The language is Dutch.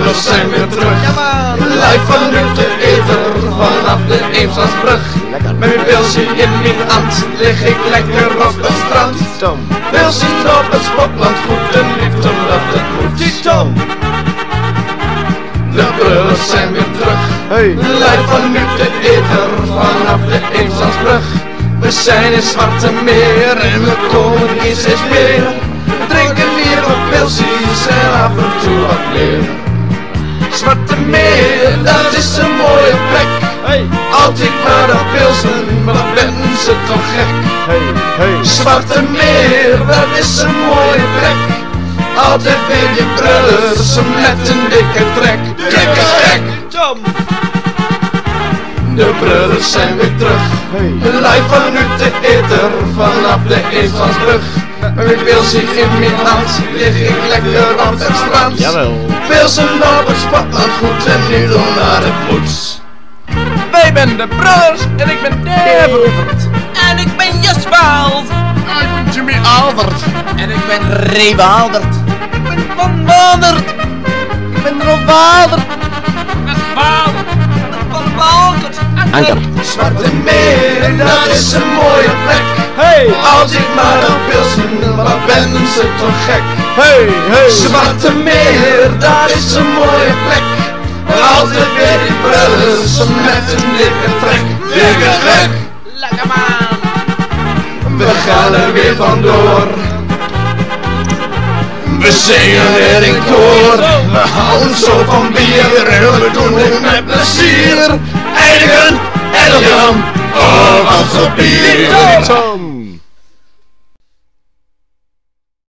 broeders zijn weer terug. Live vanuit de ether, vanaf de Eemslandsbrug. Met mijn pilsie in mijn hand, lig ik lekker op het strand. Pilsie op het Spotland, goed en liefde dat het moet. De broeders zijn weer terug. Live vanuit de ether, vanaf de Eemslandsbrug. We zijn in Zwarte Meer en we komen hier steeds meer. We drinken weer wat pilsies en af en toe wat meer. Zwarte Meer, dat is een mooie plek. Altijd maar dat pilsen, wat ben ze toch gek. Zwarte Meer, dat is een mooie plek. Altijd weer die broeders met een dikke trek. Dikke trek! De broeders zijn weer terug. Live vanuit de ether, vanaf de Eemslandsbrug. Met mijn pilsie in mijn hand, lig ik lekker op het strand. Pilsen op het Spotland, goed en nu door naar het poets. Wij zijn de broeders en ik ben Devert. En ik ben Jaswald. Ik ben Jimmy Albert. En ik ben Rewaldert. Ik ben Van Waldert. Ik ben Rovaldert. Westwaldert. Van Waldert. Anker. Zwarte Meer, dat is een mooie plek. Als ik maar dan pilsen, wat ben ze toch gek. Zwarte Meer, dat is een mooie plek. Altijd weer die broeders met een dikke trek. Dikke trek. Lekker man. We gaan er weer vandoor. We zingen weer in koor. We houden zo van bier en we doen het met plezier. Eindigen, Eljan, oh wat zo bier.